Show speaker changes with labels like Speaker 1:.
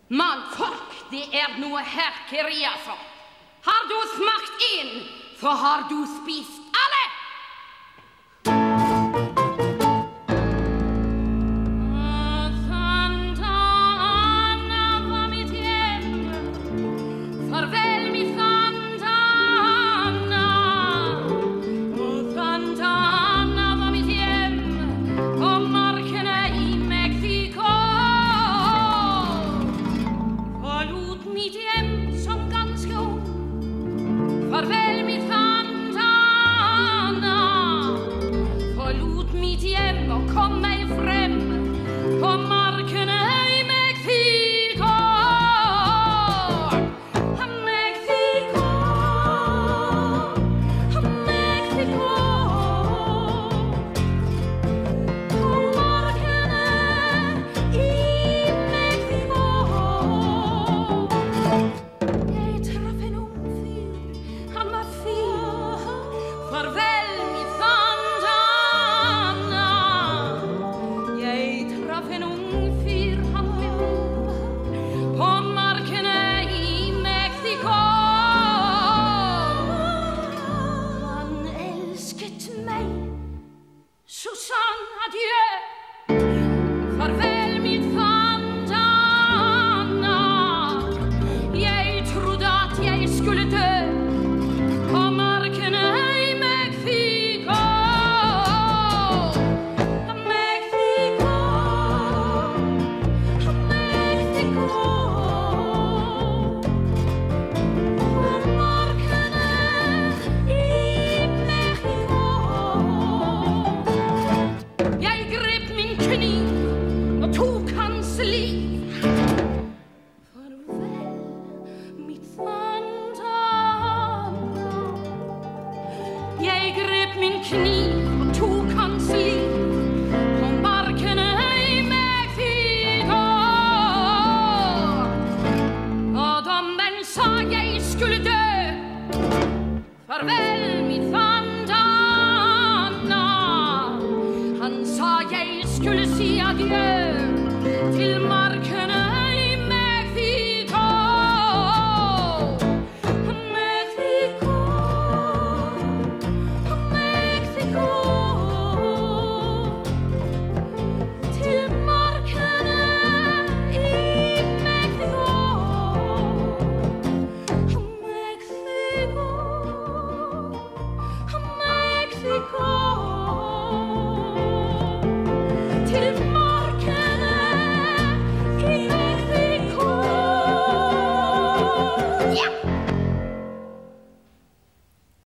Speaker 1: Mannfolk, det noe herkeri, altså. Har du smakt inn, så har du spist alle. Santa Anna var mitt hjem. Farvel, mitt Santa Anna. Santa Anna var mitt hjem. På markene i Mexico. Forlot mitt hjem som ganske ung. Farvel, mitt Santa Anna. Forlot mitt hjem og kom meg frem på markene i Mexico. Mexico, Mexico. På markene i Mexico. Jeg traff en ung fyr, han var fin. Farvel, mitt Santa Anna. Jeg traff en ung fyr, han ble ung, på markene i Mexico. Han elsket meg, så sa han adjø. Farvel, mitt Santa Anna. Jeg trodde at jeg skulle dø på markene i Mexico. Mexico, Mexico. På markene i Mexico. Jeg grep min kniv og tok hans liv. Farvel, mitt Santa Anna. Jeg grep min kniv og tok hans liv på markene i Mexico. Og dommeren sa jeg skulle dø. Farvel, mitt Santa Anna. Han sa jeg skulle si adjø til markene i Mexico. Mexico, Mexico. Til markene i Mexico. Mexico, Mexico. Til markene i Mexico. Ja!